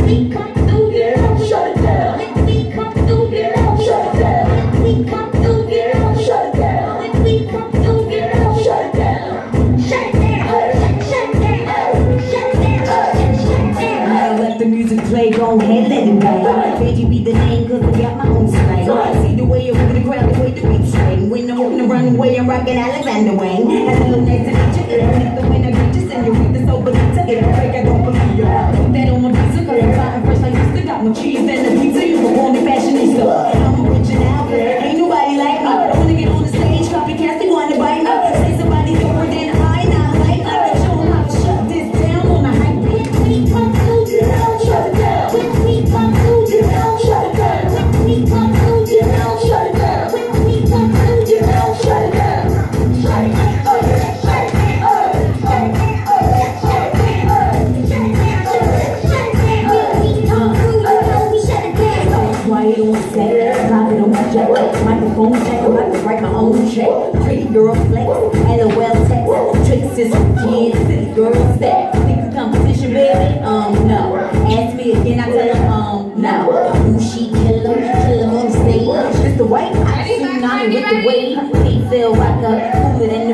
we come through, yeah, shut it down. When we come through, yeah, shut it down. When we come through, yeah, shut it down. When we come through, yeah, shut it down. Shut it down. Shut it down. Shut it down. Shut it down. Now let the music play, go ahead, let it bang. Benji be the name, cause I got my own slang. See the way you move the crowd, the way the beat swing. When I'm on the runway, I'm rocking Alexander Wang. Had a little nice to meet you, and the winner get you, send you with the sober to get a break, I don't believe you. Put that on my pizza, cause I'm flying fresh like this. Got my cheese and the pizza, you can call me fashionista. I'm original, ain't nobody like me. I wanna get on the stage, copycats, they wanna bite me. Say somebody different than I, not like me. Show them how to shut this down on the hype. When we come through, yeah, shut it down. When we come through, yeah, shut it down. When we come through, yeah, shut it down. When we come through, yeah, shut it down. Shut it down. Quiet on set, live it on my jet. Microphone check, I'm about to write my own check. Pretty girl flex, LOL text. Tricks is for kids, city girl step. Think the competition, baby? No. Ask me again, I tell them, no. Who she kill him on the stage. Just the white, I see tsunami with the wave. He feel like a cooler than